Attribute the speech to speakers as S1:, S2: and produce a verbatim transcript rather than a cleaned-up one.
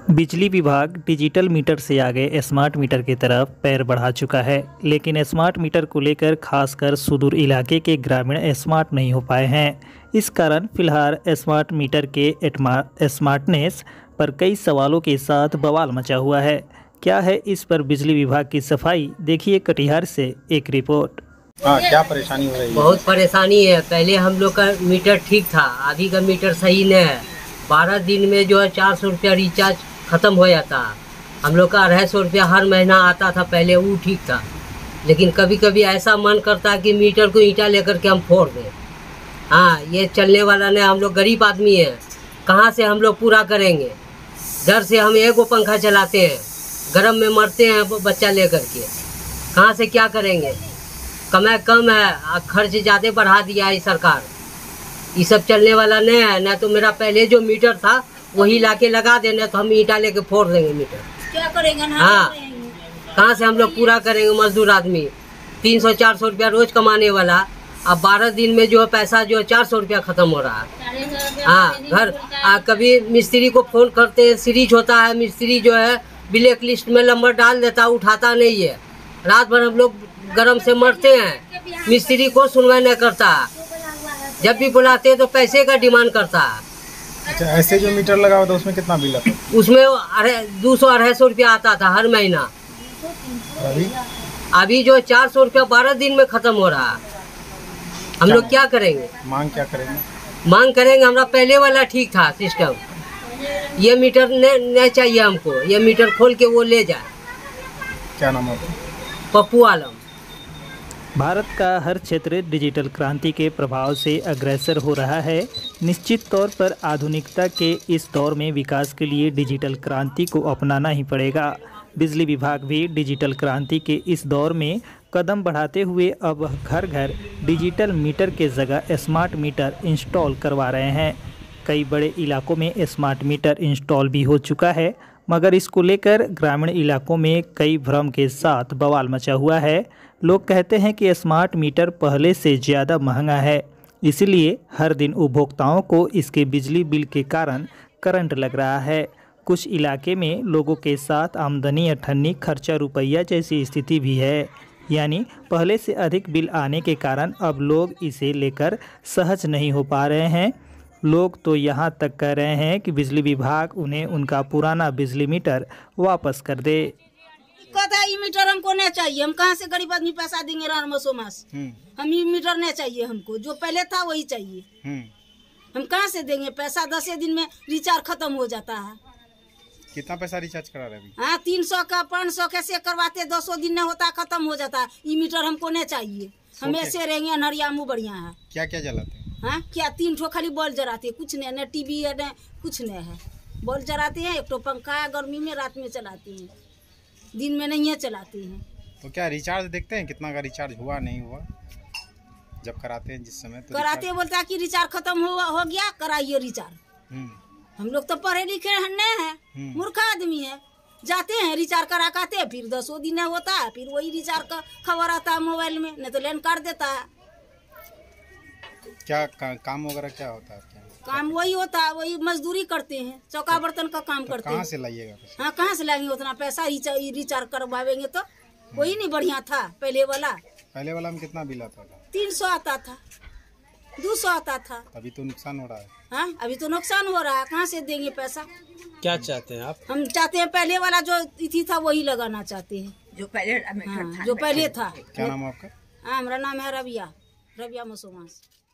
S1: बिजली विभाग digital meter से आगे स्मार्ट मीटर की तरफ पैर बढ़ा चुका है, लेकिन स्मार्ट मीटर को लेकर खासकर सुदूर इलाके के ग्रामीण स्मार्ट नहीं हो पाए हैं। इस कारण फिलहाल स्मार्ट मीटर के स्मार्टनेस पर कई सवालों के साथ बवाल मचा हुआ है। क्या है इस पर बिजली विभाग की सफाई, देखिए कटिहार से एक रिपोर्ट।
S2: हाँ, क्या परेशानी हो रही है?
S3: बहुत परेशानी है। पहले हम लोग का मीटर ठीक था, आधी का मीटर सही नहीं है। बारह दिन में जो है चार सौ रुपया रिचार्ज ख़त्म हो जाता। हम लोग का अढ़ाई सौ रुपया हर महीना आता था पहले, वो ठीक था। लेकिन कभी कभी ऐसा मन करता है कि मीटर को ईंटा लेकर के हम फोड़ दें। हाँ, ये चलने वाला नहीं। हम लोग गरीब आदमी हैं, कहाँ से हम लोग पूरा करेंगे? डर से हम एक वो पंखा चलाते हैं, गर्म में मरते हैं बच्चा लेकर के। कहाँ से क्या करेंगे? कमाई कम है, खर्च ज़्यादा बढ़ा दिया है सरकार। ये सब चलने वाला नहीं है। ना तो मेरा पहले जो मीटर था वही लाके लगा देना, तो हम ईंटा लेके फोड़ देंगे मीटर।
S4: क्या करेंगे?
S3: हाँ, कहाँ से हम लोग पूरा करेंगे? मजदूर आदमी तीन सौ चार सौ रुपया रोज कमाने वाला, अब बारह दिन में जो है पैसा जो है चार सौ रुपया खत्म हो रहा है। हाँ, घर आ, कभी मिस्त्री को फोन करते हैं, सीरीज होता है, मिस्त्री जो है ब्लैक लिस्ट में नंबर डाल देता, उठाता नहीं है। रात भर हम लोग गरम से मरते हैं, मिस्त्री को सुनवाई नहीं करता। जब भी बुलाते हैं तो पैसे का डिमांड करता है।
S2: अच्छा, ऐसे जो मीटर लगा हुआ था उसमें कितना बिल आता?
S3: उसमें दो सौ अढ़ाई सौ रुपया आता था हर महीना।
S2: अभी
S3: अभी जो चार सौ रुपया बारह दिन में खत्म हो रहा है। हम लोग क्या करेंगे?
S2: मांग क्या करेंगे?
S3: मांग करेंगे, हमारा पहले वाला ठीक था सिस्टम। ये मीटर नहीं चाहिए हमको, ये मीटर खोल के वो ले जाए।
S2: क्या नाम है?
S3: पप्पू आलम।
S1: भारत का हर क्षेत्र डिजिटल क्रांति के प्रभाव से अग्रसर हो रहा है। निश्चित तौर पर आधुनिकता के इस दौर में विकास के लिए डिजिटल क्रांति को अपनाना ही पड़ेगा। बिजली विभाग भी डिजिटल क्रांति के इस दौर में कदम बढ़ाते हुए अब घर घर डिजिटल मीटर के जगह स्मार्ट मीटर इंस्टॉल करवा रहे हैं। कई बड़े इलाकों में स्मार्ट मीटर इंस्टॉल भी हो चुका है, मगर इसको लेकर ग्रामीण इलाकों में कई भ्रम के साथ बवाल मचा हुआ है। लोग कहते हैं कि स्मार्ट मीटर पहले से ज़्यादा महंगा है, इसलिए हर दिन उपभोक्ताओं को इसके बिजली बिल के कारण करंट लग रहा है। कुछ इलाके में लोगों के साथ आमदनी अठन्नी खर्चा रुपया जैसी स्थिति भी है, यानी पहले से अधिक बिल आने के कारण अब लोग इसे लेकर सहज नहीं हो पा रहे हैं। लोग तो यहाँ तक कह रहे हैं कि बिजली विभाग उन्हें उनका पुराना बिजली मीटर वापस कर दे।
S4: कहता है ये मीटर हमको नहीं चाहिए, हम कहाँ से गरीब आदमी पैसा देंगे रान मसो मास। हम ये मीटर नहीं चाहिए, हमको जो पहले था वही चाहिए। हम कहाँ से देंगे पैसा? दस दिन में रिचार्ज खत्म हो जाता है।
S2: कितना पैसा रिचार्ज करा रहे हैं?
S4: हाँ, तीन सौ का पाँच सौ कैसे करवाते, दो सौ दिन नहीं होता, खत्म हो जाता है। ये मीटर हमको नहीं चाहिए। हम ऐसे रहेंगे अनहरिया मुँह बढ़िया है।
S2: क्या क्या जलाते हैं?
S4: हाँ, क्या तीन ठो खाली बॉल जलाते हैं, कुछ नहीं, न टीवी है न कुछ नहीं है। बॉल जलाते हैं, एक तो पंखा है, गर्मी में रात में चलाते हैं, दिन में नहीं है चलाते हैं।
S2: तो क्या रिचार्ज देखते हैं कितना का रिचार्ज हुआ नहीं हुआ जब कराते हैं? जिस समय तो
S4: कराते बोलता है कि रिचार्ज खत्म हो, हो गया, कराइए रिचार्ज। हम लोग तो पढ़े लिखे नहीं है, मूर्ख आदमी है। जाते हैं रिचार्ज करा कराते हैं, फिर दसों दिन होता है, फिर वही रिचार्ज का खबर आता है मोबाइल में, नहीं तो लेन काट देता है।
S2: क्या का, काम वगैरह क्या होता है? क्या
S4: काम वही होता है, वही मजदूरी करते हैं, चौका बर्तन का काम
S2: तो
S4: करते
S2: हैं।
S4: हैं।
S2: कहाँ से लाइएगा?
S4: हाँ, कहाँ से लाएंगे उतना पैसा? रिचार्ज करवाएंगे तो वही नहीं बढ़िया था पहले वाला।
S2: पहले वाला में कितना बिल आता था?
S4: तीन सौ आता था, दो सौ आता था।
S2: अभी तो नुकसान हो रहा है।
S4: हाँ, अभी तो नुकसान हो रहा है, कहाँ से देंगे पैसा?
S5: क्या चाहते हैं आप?
S4: हम चाहते हैं पहले वाला जो तिथि था वही लगाना चाहते हैं,
S6: जो पहले
S4: हाँ, जो पहले था।
S2: क्या नाम है आपका?
S4: हाँ, हमारा नाम है रबिया, रबिया मसोमास।